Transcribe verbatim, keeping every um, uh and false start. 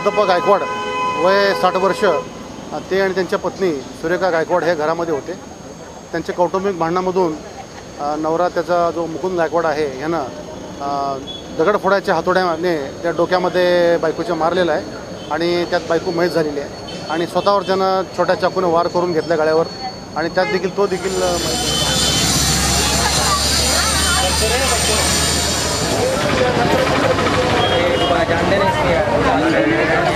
दत्तप्पा गायकवाड वय साठ वर्ष ते आणि त्यांच्या पत्नी सुरेखा गायकवाड हे घरामध्ये होते. त्यांच्या कौटुंबिक भांडणामधून नवरा त्याचा जो मुकुंद गायकवाड आहे ह्यानं दगडफोडाच्या हातोड्याने त्या डोक्यामध्ये बायकोच्या मारलेला आहे आणि त्यात बायको मयत झालेली आहे आणि स्वतःवर त्यानं छोट्या चाकूने वार करून घेतल्या गळ्यावर आणि त्यात देखील तो देखील जानते नहीं